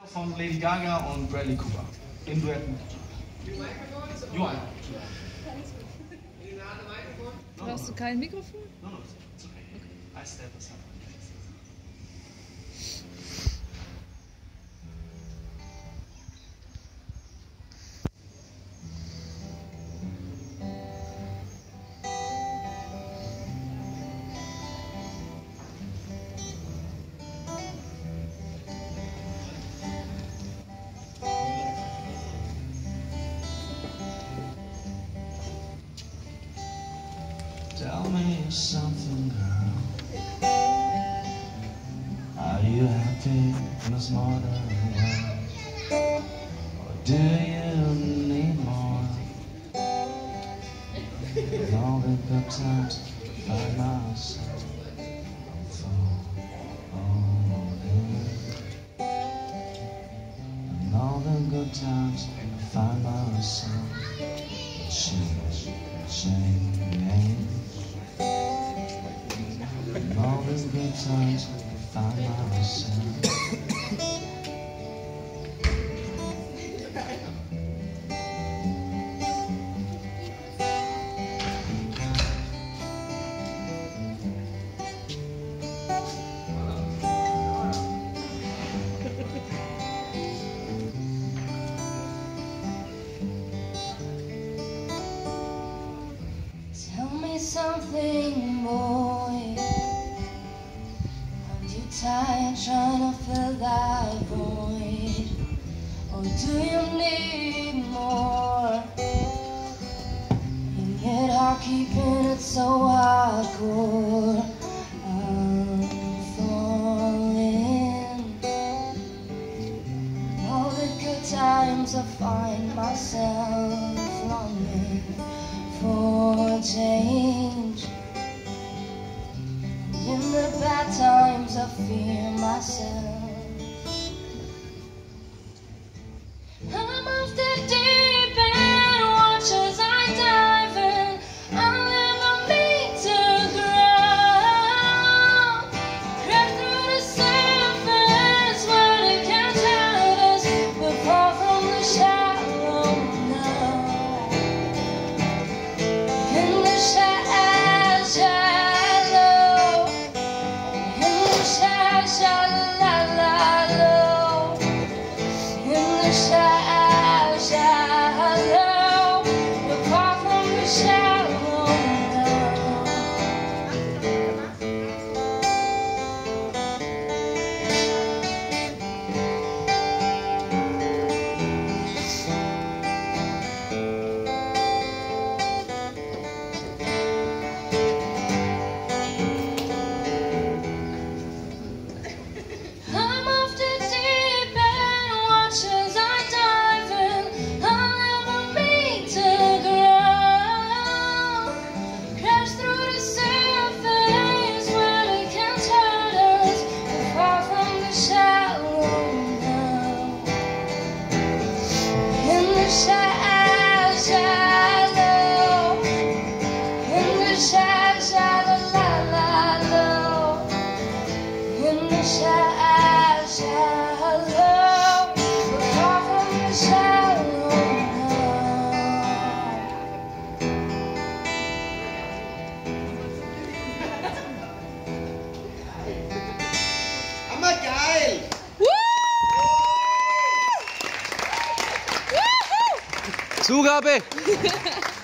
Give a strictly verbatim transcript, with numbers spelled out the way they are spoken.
von Lady Gaga und Bradley Cooper. In Duett mit. You are. Brauchst du kein Mikrofon? No, no, it's okay. Okay. I step aside. Tell me something, girl. Are you happy in this modern world? Or do you need more? With all the good times by myself, and all the good times I find myself change, change. And all the good times I find myself. Tell me something, boy. Are you tired trying to fill that void? Or do you need more? You get hard keeping it so hardcore. I'm falling. All the good times I find myself longing for change. And in the bad times I fear myself. I'm off the deep end, watch as I dive in. I'll never meet to ground. Crash through the surface where they can't hurt us. We're far from the shallow now. In the shallow, shallow, in the shallow, shallow, in the shallow, shallow, we're far from the shallow now. I'm off the deep end, watch as I dive in. I'll never meet to ground. Crash through the surface where they can't hurt us. We're far from the shallow now. In the shallow, shallow, in the shallow, shallow, la, la, low. In the shallow, shallow, we're far from the shallow now. Hammer geil! Zugabe!